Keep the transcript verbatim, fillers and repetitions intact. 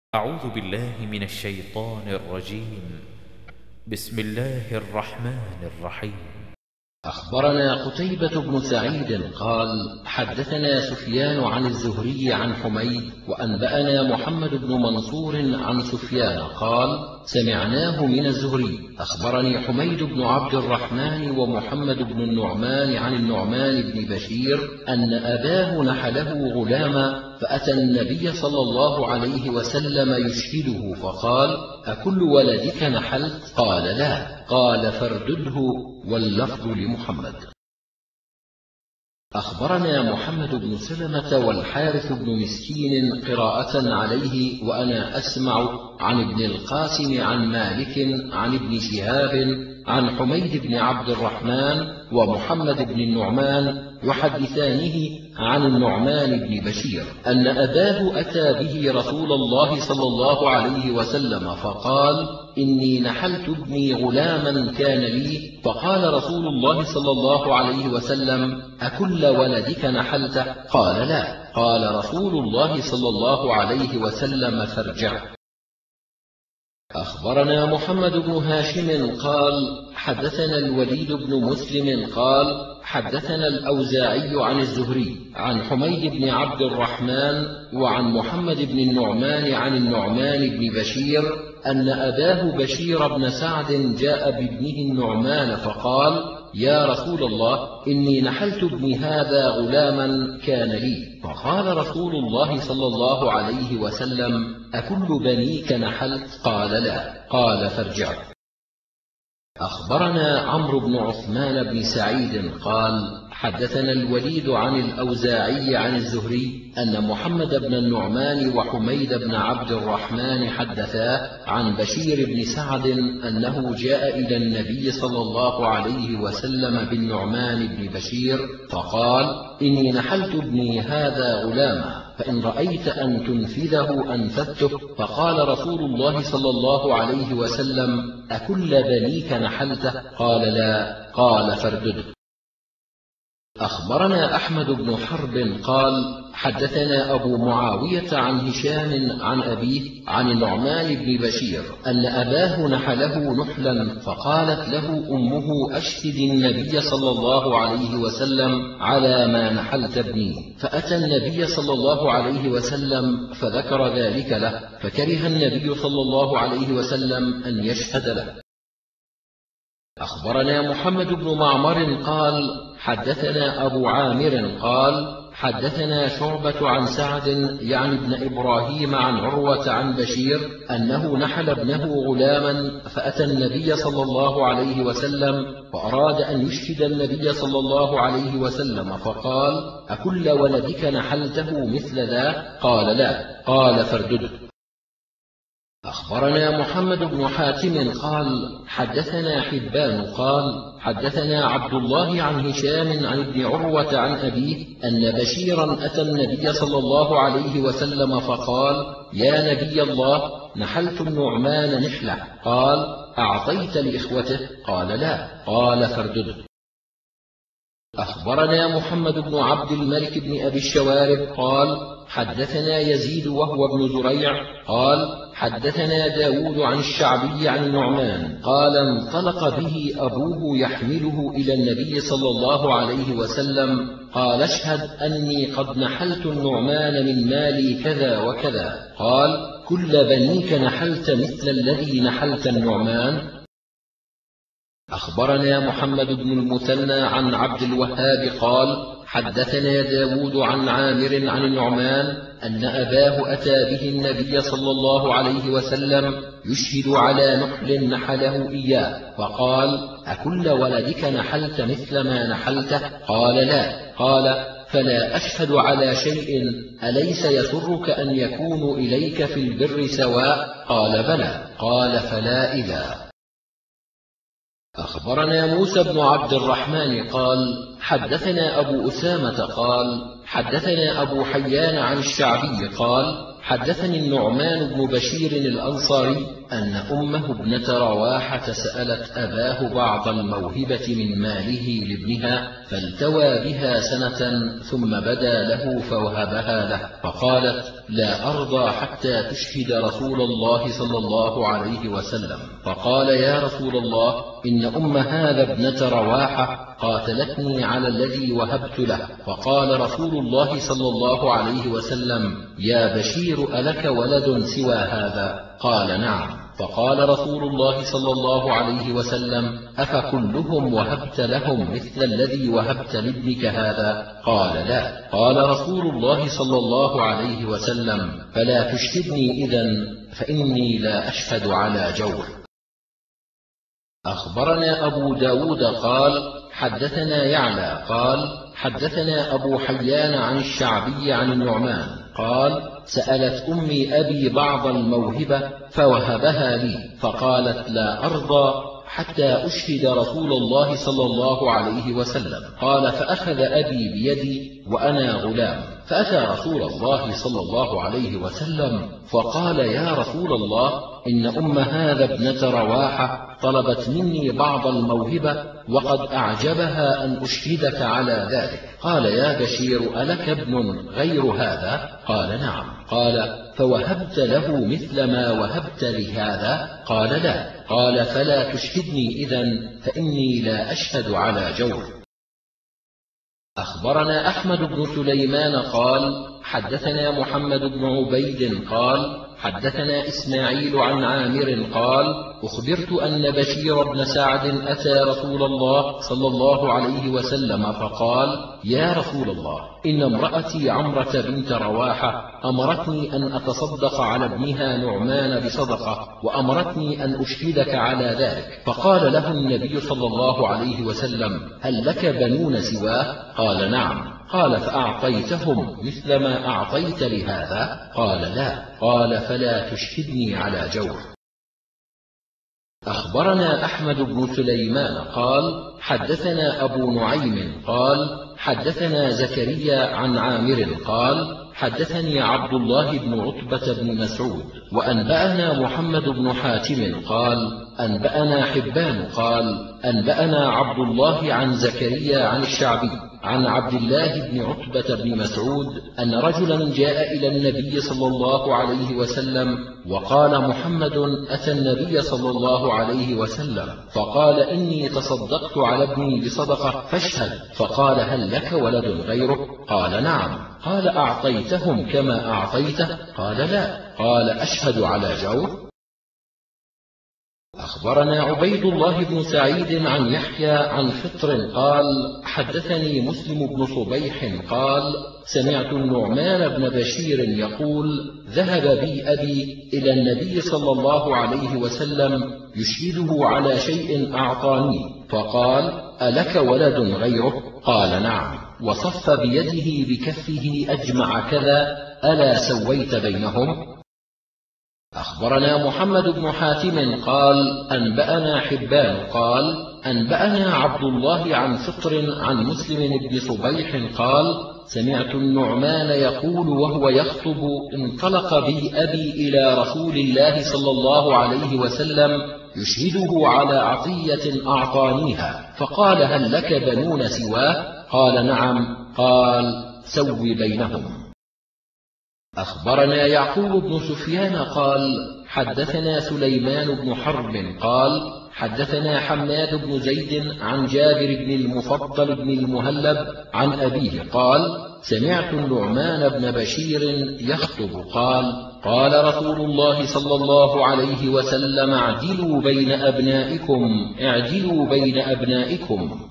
أعوذ بالله من الشيطان الرجيم. بسم الله الرحمن الرحيم. أخبرنا قتيبة بن سعيد قال: حدثنا سفيان عن الزهري عن حميد، وأنبأنا محمد بن منصور عن سفيان قال: سمعناه من الزهري. أخبرني حميد بن عبد الرحمن ومحمد بن النعمان عن النعمان بن بشير أن أباه نحله غلاما، فأتى النبي صلى الله عليه وسلم يشهده فقال: أكل ولدك نحلت؟ قال: لا. قال: فاردده، واللفظ لمحمد. أخبرنا محمد بن سلمة والحارث بن مسكين قراءة عليه وأنا أسمع عن ابن القاسم عن مالك عن ابن شهاب عن حميد بن عبد الرحمن ومحمد بن النعمان يحدثانه عن النعمان بن بشير أن أباه أتى به رسول الله صلى الله عليه وسلم فقال: إني نحلت ابني غلاما كان لي، فقال رسول الله صلى الله عليه وسلم: أكل ولدك نحلته؟ قال: لا. قال رسول الله صلى الله عليه وسلم: فارجع. أخبرنا محمد بن هاشم قال: حدثنا الوليد بن مسلم قال: حدثنا الأوزاعي عن الزهري عن حميد بن عبد الرحمن وعن محمد بن النعمان عن النعمان بن بشير أن أباه بشير بن سعد جاء بابنه النعمان فقال: يا رسول الله، إني نحلت ابني هذا غلاما كان لي. فقال رسول الله صلى الله عليه وسلم: أكل بنيك نحلت؟ قال: لا. قال: فارجع. أخبرنا عمرو بن عثمان بن سعيد قال: حدثنا الوليد عن الأوزاعي عن الزهري أن محمد بن النعمان وحميد بن عبد الرحمن حدثا عن بشير بن سعد أنه جاء إلى النبي صلى الله عليه وسلم بالنعمان بن بشير فقال: إني نحلت ابني هذا غلاما، فإن رأيت أن تنفذه أنفذته. فقال رسول الله صلى الله عليه وسلم: أكل بنيك نحلته؟ قال: لا. قال: فاردده. أخبرنا أحمد بن حرب قال: حدثنا أبو معاوية عن هشام عن أبيه عن النعمان بن بشير أن أباه نحله نحلا، فقالت له أمه: أشهد النبي صلى الله عليه وسلم على ما نحلت ابني. فأتى النبي صلى الله عليه وسلم فذكر ذلك له، فكره النبي صلى الله عليه وسلم أن يشهد له. أخبرنا محمد بن معمر قال: حدثنا أبو عامر قال: حدثنا شعبة عن سعد يعني ابن إبراهيم عن عروة عن بشير أنه نحل ابنه غلاما، فأتى النبي صلى الله عليه وسلم فأراد أن يشهد النبي صلى الله عليه وسلم فقال: أكل ولدك نحلته مثل ذا؟ قال: لا. قال: فاردده. أخبرنا محمد بن حاتم قال: حدثنا حبان قال: حدثنا عبد الله عن هشام عن ابن عروة عن أبيه أن بشيرا أتى النبي صلى الله عليه وسلم فقال: يا نبي الله، نحلت النعمان نحلة. قال: أعطيت لإخوته؟ قال: لا. قال: فاردده. أخبرنا محمد بن عبد الملك بن أبي الشوارب قال: حدثنا يزيد وهو ابن زريع قال: حدثنا داود عن الشعبي عن النعمان قال: انطلق به أبوه يحمله إلى النبي صلى الله عليه وسلم قال: اشهد أني قد نحلت النعمان من مالي كذا وكذا. قال: كل بنيك نحلت مثل الذي نحلت النعمان؟ أخبرنا محمد بن المثنى عن عبد الوهاب قال: حدثنا داود عن عامر عن النعمان أن أباه أتى به النبي صلى الله عليه وسلم يشهد على نحل نحله إياه، فقال: أكل ولدك نحلت مثل ما نحلته؟ قال: لا. قال: فلا أشهد على شيء أليس يسرك أن يكون إليك في البر سواء؟ قال: بلى. قال: فلا إذا. أخبرنا موسى بن عبد الرحمن قال: حدثنا أبو أسامة قال: حدثنا أبو حيان عن الشعبي قال: حدثني النعمان بن بشير الأنصاري أن أمه ابنة رواحة سألت أباه بعض الموهبة من ماله لابنها، فالتوى بها سنة ثم بدا له فوهبها له، فقالت: لا أرضى حتى تشهد رسول الله صلى الله عليه وسلم. فقال يا رسول الله إن أم هذا ابنة رواحة قاتلتني على الذي وهبت له. فقال رسول الله صلى الله عليه وسلم يا بشير ألك ولد سوى هذا؟ قال نعم. فقال رسول الله صلى الله عليه وسلم أفكلهم وهبت لهم مثل الذي وهبت لابنك هذا؟ قال لا. قال رسول الله صلى الله عليه وسلم فلا تشهدني إذن فإني لا أشهد على جور. أخبرنا أبو داود قال حدثنا يعلى قال حدثنا أبو حيان عن الشعبي عن النعمان قال سألت أمي أبي بعض الموهبة فوهبها لي، فقالت لا أرضى حتى أشهد رسول الله صلى الله عليه وسلم. قال فأخذ أبي بيدي وأنا غلام فأتى رسول الله صلى الله عليه وسلم فقال يا رسول الله إن أم هذا ابنة رواحة طلبت مني بعض الموهبة وقد أعجبها أن أشهدك على ذلك. قال يا بشير ألك ابن غير هذا؟ قال نعم. قال فوهبت له مثل ما وهبت لهذا؟ قال لا. قال فلا تشهدني إذن فإني لا أشهد على جور. أخبرنا أحمد بن سليمان قال حدثنا محمد بن عبيد قال حدثنا إسماعيل عن عامر قال أخبرت أن بشير بن سعد أتى رسول الله صلى الله عليه وسلم فقال يا رسول الله إن امرأتي عمرة بنت رواحة أمرتني أن أتصدق على ابنها نعمان بصدقة وأمرتني أن أشهدك على ذلك. فقال له النبي صلى الله عليه وسلم هل لك بنون سواه؟ قال نعم. قال فأعطيتهم مثل ما أعطيت لهذا؟ قال لا. قال فلا تشهدني على جور. أخبرنا أحمد بن سليمان قال حدثنا أبو نعيم قال حدثنا زكريا عن عامر قال حدثني عبد الله بن عتبة بن مسعود وأنبأنا محمد بن حاتم قال أنبأنا حبان قال أنبأنا عبد الله عن زكريا عن الشعبي عن عبد الله بن عتبة بن مسعود أن رجلا جاء إلى النبي صلى الله عليه وسلم وقال محمد أتى النبي صلى الله عليه وسلم فقال إني تصدقت على ابني بصدقة فاشهد. فقال هل لك ولد غيره؟ قال نعم. قال أعطيتهم كما أعطيته؟ قال لا. قال أشهد على جور. أخبرنا عبيد الله بن سعيد عن يحيى عن فطر قال حدثني مسلم بن صبيح قال سمعت النعمان بن بشير يقول ذهب بي أبي إلى النبي صلى الله عليه وسلم يشهده على شيء أعطاني فقال ألك ولد غيره؟ قال نعم. وصف بيده بكفه أجمع كذا ألا سويت بينهم؟ أخبرنا محمد بن حاتم قال أنبأنا حبان قال أنبأنا عبد الله عن فطر عن مسلم بن صبيح قال سمعت النعمان يقول وهو يخطب انطلق بي أبي إلى رسول الله صلى الله عليه وسلم يشهده على عطية أعطانيها فقال هل لك بنون سواه؟ قال نعم. قال سو بينهم. أخبرنا يعقوب بن سفيان قال حدثنا سليمان بن حرب قال حدثنا حماد بن زيد عن جابر بن المفضل بن المهلب عن أبيه قال سمعت النعمان بن بشير يخطب قال قال رسول الله صلى الله عليه وسلم اعدلوا بين أبنائكم اعدلوا بين أبنائكم